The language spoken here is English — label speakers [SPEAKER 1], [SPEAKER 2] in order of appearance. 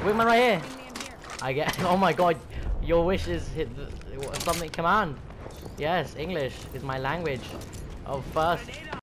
[SPEAKER 1] Wingman right here. I get. Oh my god, your wishes hit the, something command. Yes, English is my language of first